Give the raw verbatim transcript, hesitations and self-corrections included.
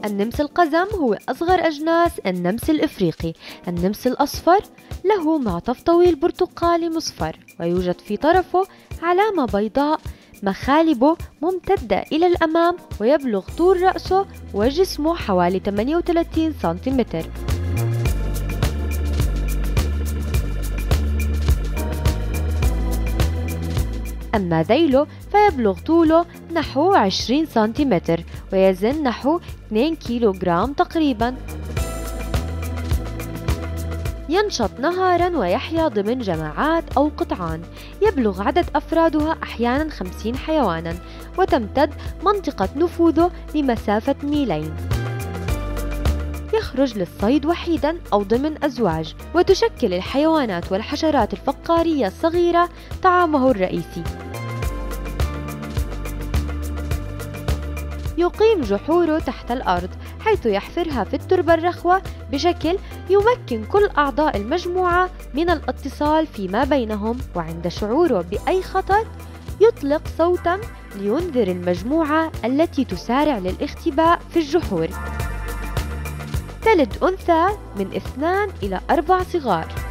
النمس القزم هو أصغر أجناس النمس الإفريقي. النمس الأصفر له معطف طويل برتقالي مصفر، ويوجد في طرفه علامة بيضاء، مخالبه ممتدة إلى الأمام، ويبلغ طول رأسه وجسمه حوالي ثمانية وثلاثين سنتيمتر. أما ذيله فيبلغ طوله نحو عشرين سنتيمتر، ويزن نحو اثنين كيلوغرام تقريبا. ينشط نهارا ويحيا ضمن جماعات أو قطعان، يبلغ عدد أفرادها أحيانا خمسين حيوانا، وتمتد منطقة نفوذه لمسافة ميلين. يخرج للصيد وحيدا أو ضمن أزواج، وتشكل الحيوانات والحشرات الفقارية الصغيرة طعامه الرئيسي. يقيم جحوره تحت الأرض، حيث يحفرها في التربة الرخوة بشكل يمكن كل أعضاء المجموعة من الاتصال فيما بينهم، وعند شعوره بأي خطر يطلق صوتا لينذر المجموعة التي تسارع للاختباء في الجحور. تلد أنثى من اثنان إلى أربع صغار.